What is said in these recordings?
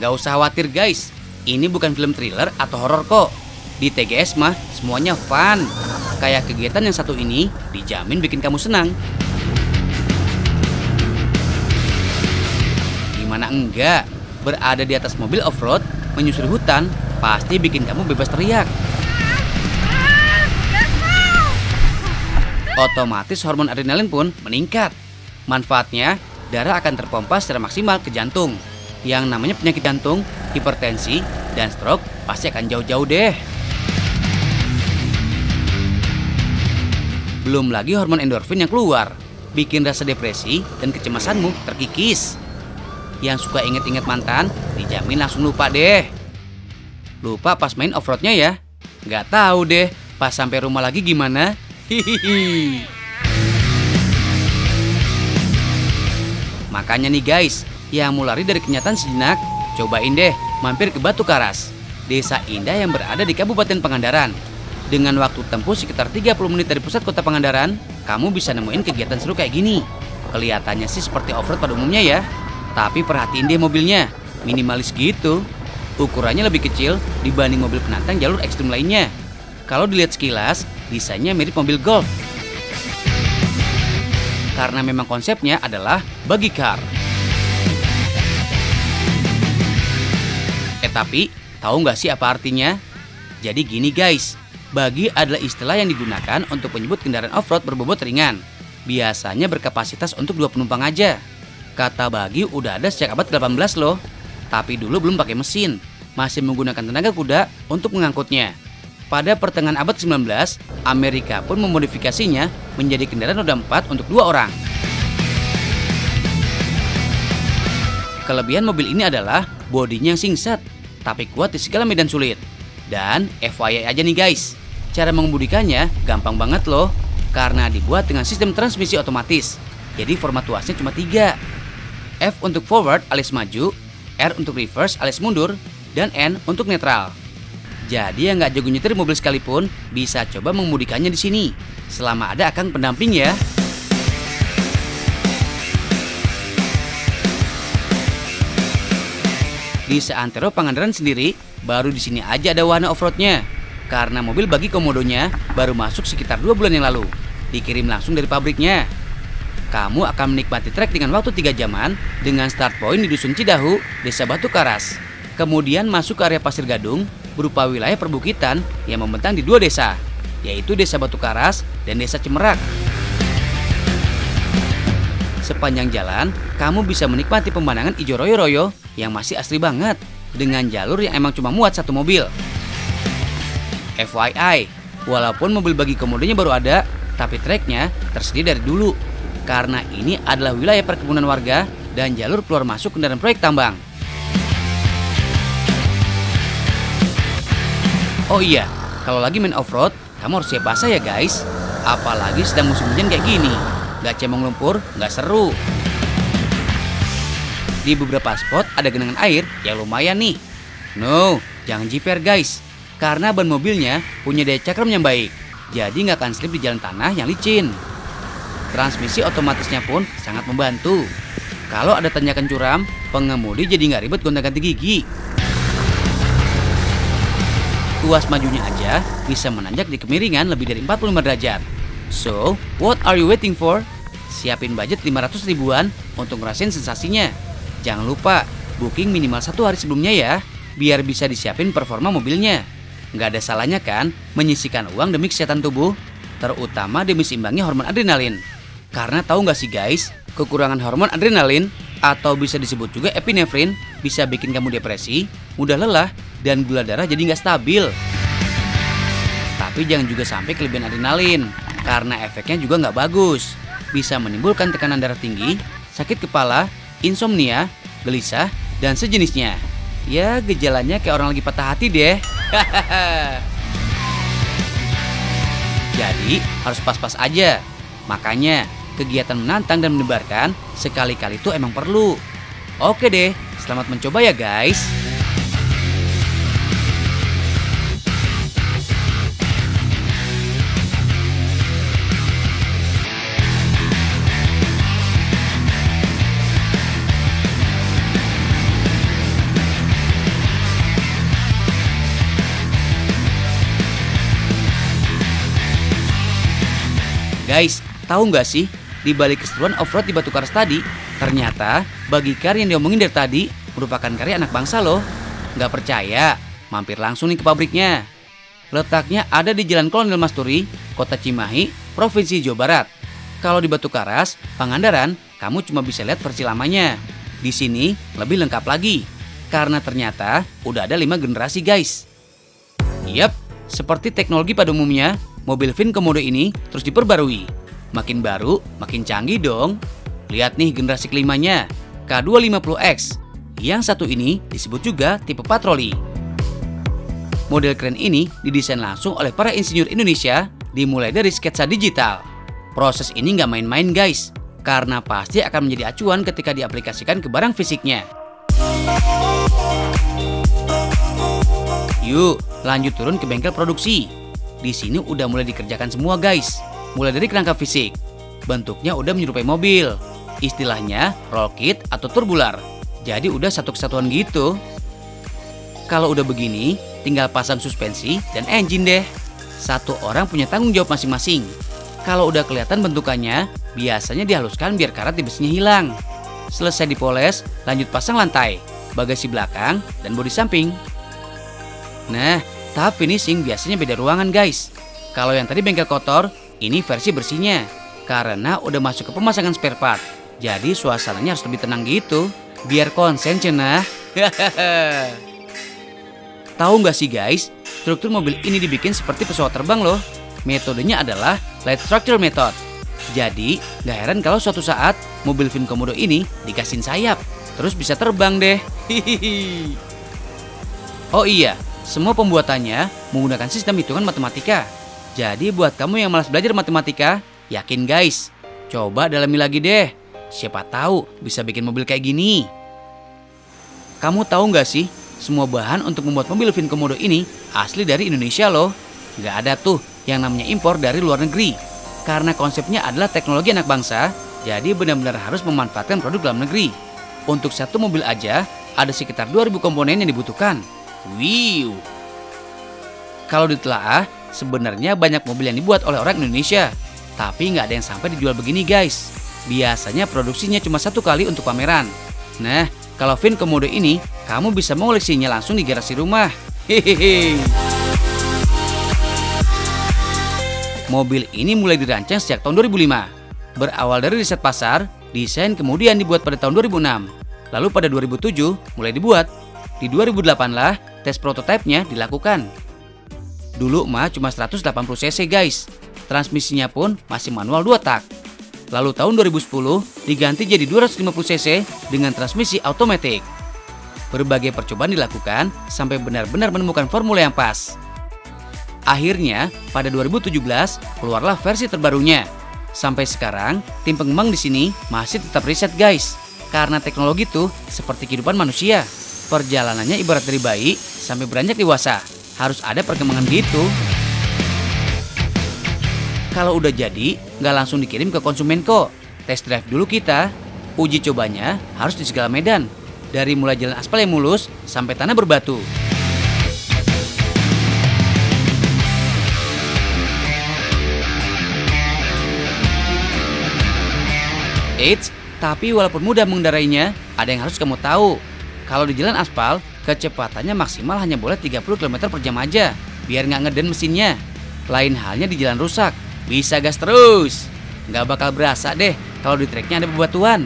Gak usah khawatir guys, ini bukan film thriller atau horor kok. Di TGS mah semuanya fun. Kayak kegiatan yang satu ini dijamin bikin kamu senang. Gimana enggak, berada di atas mobil off-road, menyusuri hutan, pasti bikin kamu bebas teriak. Otomatis hormon adrenalin pun meningkat. Manfaatnya, darah akan terpompa secara maksimal ke jantung. Yang namanya penyakit jantung, hipertensi, dan stroke pasti akan jauh-jauh deh. Belum lagi hormon endorfin yang keluar, bikin rasa depresi dan kecemasanmu terkikis. Yang suka inget-inget mantan, dijamin langsung lupa deh. Lupa pas main off-roadnya ya? Nggak tahu deh, pas sampai rumah lagi gimana? Hihihi. Makanya nih guys, yang mau lari dari kenyataan sejenak, cobain deh mampir ke Batu Karas, desa indah yang berada di Kabupaten Pangandaran. Dengan waktu tempuh sekitar 30 menit dari pusat kota Pangandaran, kamu bisa nemuin kegiatan seru kayak gini. Kelihatannya sih seperti off-road pada umumnya ya, tapi perhatiin deh mobilnya, minimalis gitu. Ukurannya lebih kecil dibanding mobil penantang jalur ekstrim lainnya. Kalau dilihat sekilas, desainnya mirip mobil golf. Karena memang konsepnya adalah buggy car. Tapi tahu nggak sih apa artinya? Jadi gini guys, buggy adalah istilah yang digunakan untuk menyebut kendaraan off-road berbobot ringan. Biasanya berkapasitas untuk 2 penumpang aja. Kata buggy udah ada sejak abad 18 loh. Tapi dulu belum pakai mesin, masih menggunakan tenaga kuda untuk mengangkutnya. Pada pertengahan abad 19, Amerika pun memodifikasinya menjadi kendaraan roda 4 untuk 2 orang. Kelebihan mobil ini adalah bodinya yang singset, tapi kuat di segala medan sulit. Dan FYI aja nih guys, cara mengemudikannya gampang banget loh, karena dibuat dengan sistem transmisi otomatis. Jadi format tuasnya cuma 3. F untuk forward alias maju, R untuk reverse alias mundur, dan N untuk netral. Jadi yang nggak jago nyetir mobil sekalipun bisa coba mengemudikannya di sini, selama ada akang pendamping ya. Di seantero Pangandaran sendiri, baru di sini aja ada wahana off-roadnya. Karena mobil bagi komodonya baru masuk sekitar 2 bulan yang lalu. Dikirim langsung dari pabriknya. Kamu akan menikmati trek dengan waktu 3 jaman dengan start point di Dusun Cidahu, Desa Batu Karas. Kemudian masuk ke area Pasir Gadung berupa wilayah perbukitan yang membentang di 2 desa, yaitu Desa Batu Karas dan Desa Cemerak. Sepanjang jalan, kamu bisa menikmati pemandangan ijo royo-royo yang masih asri banget dengan jalur yang emang cuma muat 1 mobil. FYI, walaupun mobil bagi komodonya baru ada, tapi treknya tersedia dari dulu. Karena ini adalah wilayah perkebunan warga dan jalur keluar masuk kendaraan proyek tambang. Oh iya, kalau lagi main off-road, kamu harus siap basah ya guys. Apalagi sedang musim hujan kayak gini. Gak cemong lumpur, gak seru. Di beberapa spot ada genangan air yang lumayan nih. No, jangan jiper guys, karena ban mobilnya punya daya cakram yang baik. Jadi gak akan slip di jalan tanah yang licin. Transmisi otomatisnya pun sangat membantu. Kalau ada tanjakan curam, pengemudi jadi gak ribet gonta-ganti gigi. Tuas majunya aja bisa menanjak di kemiringan lebih dari 45 derajat. So, what are you waiting for? Siapin budget 500 ribuan untuk ngerasain sensasinya. Jangan lupa, booking minimal 1 hari sebelumnya ya, biar bisa disiapin performa mobilnya. Nggak ada salahnya kan menyisihkan uang demi kesehatan tubuh, terutama demi seimbangnya hormon adrenalin. Karena tahu nggak sih guys, kekurangan hormon adrenalin atau bisa disebut juga epinefrin bisa bikin kamu depresi, mudah lelah, dan gula darah jadi nggak stabil. Tapi jangan juga sampai kelebihan adrenalin, karena efeknya juga nggak bagus. Bisa menimbulkan tekanan darah tinggi, sakit kepala, insomnia, gelisah, dan sejenisnya. Ya gejalanya kayak orang lagi patah hati deh. Jadi harus pas-pas aja. Makanya kegiatan menantang dan mendebarkan sekali-kali itu emang perlu. Oke deh, selamat mencoba ya guys. Guys, tahu nggak sih, di balik keseruan off-road di Batu Karas tadi, ternyata bagicar yang diomongin dari tadi merupakan karya anak bangsa loh. Nggak percaya? Mampir langsung nih ke pabriknya. Letaknya ada di Jalan Kolonel Masturi, Kota Cimahi, Provinsi Jawa Barat. Kalau di Batu Karas, Pangandaran, kamu cuma bisa lihat versi lamanya. Di sini lebih lengkap lagi, karena ternyata udah ada 5 generasi guys. Yap, seperti teknologi pada umumnya, mobil Vin Komodo ini terus diperbarui. Makin baru, makin canggih dong. Lihat nih generasi kelimanya, K250X. Yang satu ini disebut juga tipe patroli. Model keren ini didesain langsung oleh para insinyur Indonesia, dimulai dari sketsa digital. Proses ini nggak main-main guys, karena pasti akan menjadi acuan ketika diaplikasikan ke barang fisiknya. Yuk, lanjut turun ke bengkel produksi. Di sini udah mulai dikerjakan semua guys. Mulai dari kerangka fisik, bentuknya udah menyerupai mobil. Istilahnya roll kit atau turbular. Jadi udah satu kesatuan gitu. Kalau udah begini, tinggal pasang suspensi dan engine deh. Satu orang punya tanggung jawab masing-masing. Kalau udah kelihatan bentukannya, biasanya dihaluskan biar karat di besinya hilang. Selesai dipoles, lanjut pasang lantai, bagasi belakang, dan bodi samping. Nah, tahap finishing biasanya beda ruangan guys. Kalau yang tadi bengkel kotor, ini versi bersihnya. Karena udah masuk ke pemasangan spare part. Jadi suasananya harus lebih tenang gitu, biar konsen cenah. Tahu nggak sih guys, struktur mobil ini dibikin seperti pesawat terbang loh. Metodenya adalah light structure method. Jadi nggak heran kalau suatu saat mobil Vin Komodo ini dikasihin sayap, terus bisa terbang deh. Oh iya, semua pembuatannya menggunakan sistem hitungan matematika. Jadi buat kamu yang malas belajar matematika, yakin guys, coba dalami lagi deh. Siapa tahu bisa bikin mobil kayak gini. Kamu tahu nggak sih, semua bahan untuk membuat mobil Vin Komodo ini asli dari Indonesia loh. Nggak ada tuh yang namanya impor dari luar negeri. Karena konsepnya adalah teknologi anak bangsa, jadi benar-benar harus memanfaatkan produk dalam negeri. Untuk satu mobil aja, ada sekitar 2000 komponen yang dibutuhkan. Wiu. Kalau ditelaah, sebenarnya banyak mobil yang dibuat oleh orang Indonesia. Tapi nggak ada yang sampai dijual begini guys. Biasanya produksinya cuma satu kali untuk pameran. Nah, kalau Vin Komodo ini, kamu bisa mengoleksinya langsung di garasi rumah. Hehehe. Mobil ini mulai dirancang sejak tahun 2005. Berawal dari riset pasar, desain kemudian dibuat pada tahun 2006. Lalu pada 2007 mulai dibuat. Di 2008 lah tes prototipenya dilakukan. Dulu mah cuma 180 cc guys. Transmisinya pun masih manual 2 tak. Lalu tahun 2010 diganti jadi 250 cc dengan transmisi otomatis. Berbagai percobaan dilakukan sampai benar-benar menemukan formula yang pas. Akhirnya, pada 2017 keluarlah versi terbarunya. Sampai sekarang, tim pengembang di sini masih tetap riset guys. Karena teknologi itu seperti kehidupan manusia. Perjalanannya ibarat dari bayi sampai beranjak dewasa. Harus ada perkembangan gitu. Kalau udah jadi, nggak langsung dikirim ke konsumen kok. Test drive dulu kita. Uji cobanya harus di segala medan. Dari mulai jalan aspal yang mulus sampai tanah berbatu. Eits, tapi walaupun mudah mengendarainya, ada yang harus kamu tahu. Kalau di jalan aspal, kecepatannya maksimal hanya boleh 30 km per jam aja, biar nggak ngeden mesinnya. Lain halnya di jalan rusak, bisa gas terus. Nggak bakal berasa deh kalau di treknya ada bebatuan.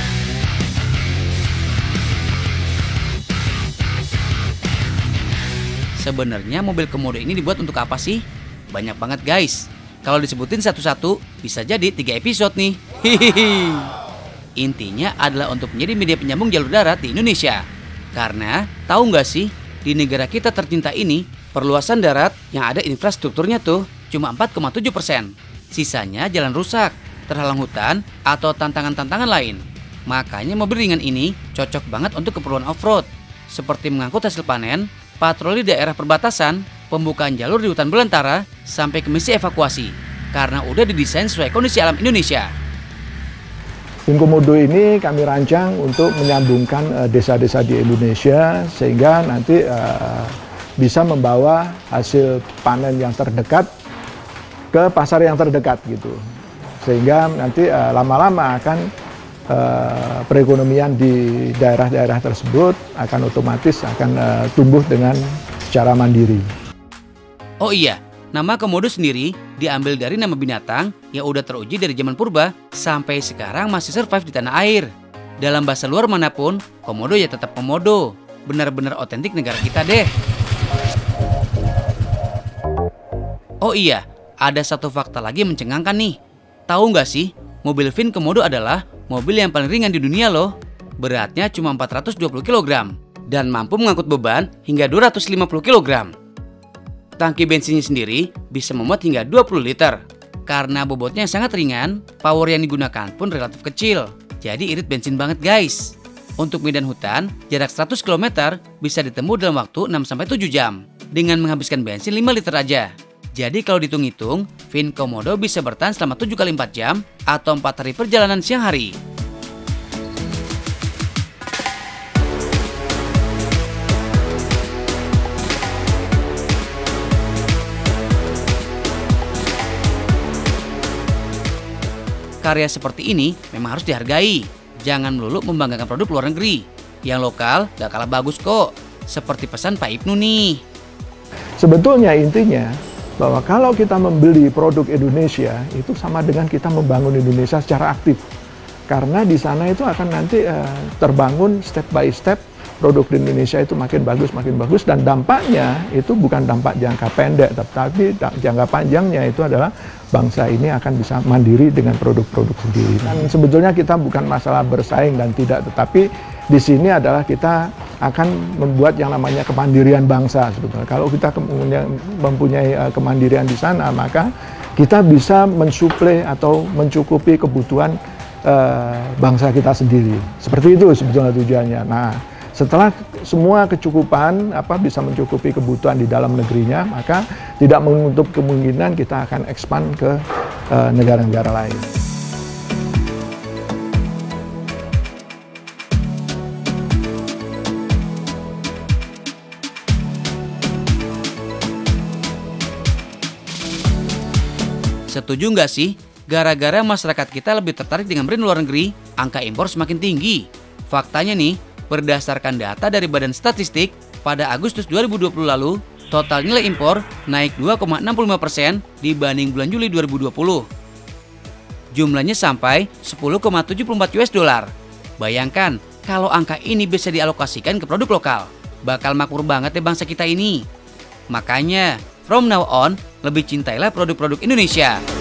Sebenarnya mobil Komodo ini dibuat untuk apa sih? Banyak banget guys. Kalau disebutin satu-satu, bisa jadi 3 episode nih. Hihihi. Intinya adalah untuk menjadi media penyambung jalur darat di Indonesia. Karena, tahu nggak sih, di negara kita tercinta ini, perluasan darat yang ada infrastrukturnya tuh cuma 4,7%. Sisanya jalan rusak, terhalang hutan, atau tantangan-tantangan lain. Makanya mobil ringan ini cocok banget untuk keperluan off-road. Seperti mengangkut hasil panen, patroli daerah perbatasan, pembukaan jalur di hutan belantara, sampai ke misi evakuasi. Karena udah didesain sesuai kondisi alam Indonesia. Vin Komodo ini kami rancang untuk menyambungkan desa-desa di Indonesia sehingga nanti bisa membawa hasil panen yang terdekat ke pasar yang terdekat gitu. sehingga nanti lama-lama akan perekonomian di daerah-daerah tersebut akan otomatis akan tumbuh dengan secara mandiri. Oh iya, nama komodo sendiri diambil dari nama binatang yang udah teruji dari zaman purba sampai sekarang masih survive di tanah air. Dalam bahasa luar manapun, komodo ya tetap komodo. Benar-benar otentik negara kita deh. Oh iya, ada satu fakta lagi yang mencengangkan nih. Tahu nggak sih, mobil Vin Komodo adalah mobil yang paling ringan di dunia loh. Beratnya cuma 420 kg dan mampu mengangkut beban hingga 250 kg. Tangki bensinnya sendiri bisa memuat hingga 20 liter. Karena bobotnya yang sangat ringan, power yang digunakan pun relatif kecil. Jadi irit bensin banget guys. Untuk medan hutan, jarak 100 km bisa ditempuh dalam waktu 6-7 jam dengan menghabiskan bensin 5 liter aja. Jadi kalau dihitung-hitung, Vin Komodo bisa bertahan selama 7 kali 4 jam atau 4 hari perjalanan siang hari. Karya seperti ini memang harus dihargai. Jangan melulu membanggakan produk luar negeri. Yang lokal gak kalah bagus kok. Seperti pesan Pak Ibnu nih. Sebetulnya intinya bahwa kalau kita membeli produk Indonesia itu sama dengan kita membangun Indonesia secara aktif. Karena di sana itu akan nanti terbangun step by step, produk di Indonesia itu makin bagus dan dampaknya itu bukan dampak jangka pendek, tapi jangka panjangnya itu adalah bangsa ini akan bisa mandiri dengan produk-produk sendiri. Dan sebetulnya kita bukan masalah bersaing dan tidak, tetapi di sini adalah kita akan membuat yang namanya kemandirian bangsa sebetulnya. Kalau kita mempunyai kemandirian di sana, maka kita bisa mensuplai atau mencukupi kebutuhan bangsa kita sendiri. Seperti itu sebetulnya tujuannya. Nah, setelah semua kecukupan bisa mencukupi kebutuhan di dalam negerinya, maka tidak menutup kemungkinan kita akan expand ke negara-negara lain. Setuju nggak sih? Gara-gara masyarakat kita lebih tertarik dengan brand luar negeri, angka impor semakin tinggi. Faktanya nih, berdasarkan data dari Badan Statistik, pada Agustus 2020 lalu, total nilai impor naik 2,65% dibanding bulan Juli 2020. Jumlahnya sampai 10,74 US dollar. Bayangkan, kalau angka ini bisa dialokasikan ke produk lokal, bakal makmur banget ya bangsa kita ini. Makanya, from now on, lebih cintailah produk-produk Indonesia.